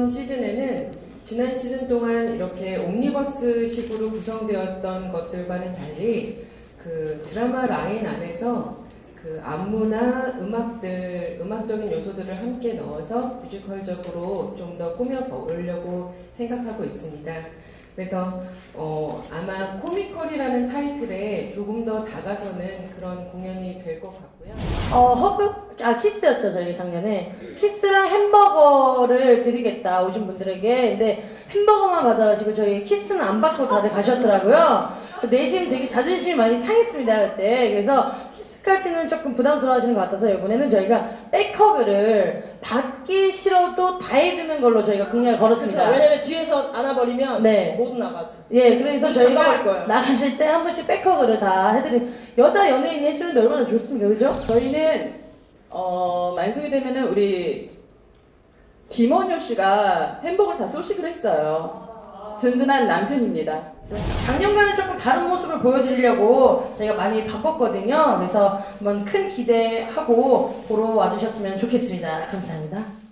이번 시즌에는 지난 시즌 동안 이렇게 옴니버스식으로 구성되었던 것들과는 달리 그 드라마 라인 안에서 그 안무나 음악적인 요소들을 함께 넣어서 뮤지컬적으로 좀 더 꾸며보려고 생각하고 있습니다. 그래서 아마 코미컬이라는 타이틀에 조금 더 다가서는 그런 공연이 될 것 같고요. 키스였죠, 저희 작년에. 키스랑 햄버거를 드리겠다, 오신 분들에게. 근데 햄버거만 받아가지고 저희 키스는 안 받고 다들 가셨더라고요. 내심 되게 자존심이 많이 상했습니다, 그때. 그래서 키스까지는 조금 부담스러워 하시는 것 같아서 이번에는 저희가 백허그를 받기 싫어도 다 해주는 걸로 저희가 공약을 걸었습니다. 그쵸, 왜냐면 뒤에서 안아버리면 네. 못 나가죠. 예, 그래서 저희가 나가실 때 한 번씩 백허그를 다 해드린, 여자 연예인이 해주는데 얼마나 좋습니까, 그죠? 저희는 만석이 되면은 우리 김원효 씨가 햄버거를 다 쏘시기로 했어요. 든든한 남편입니다. 작년과는 조금 다른 모습을 보여드리려고 저희가 많이 바꿨거든요. 그래서 한번 큰 기대하고 보러 와주셨으면 좋겠습니다. 감사합니다.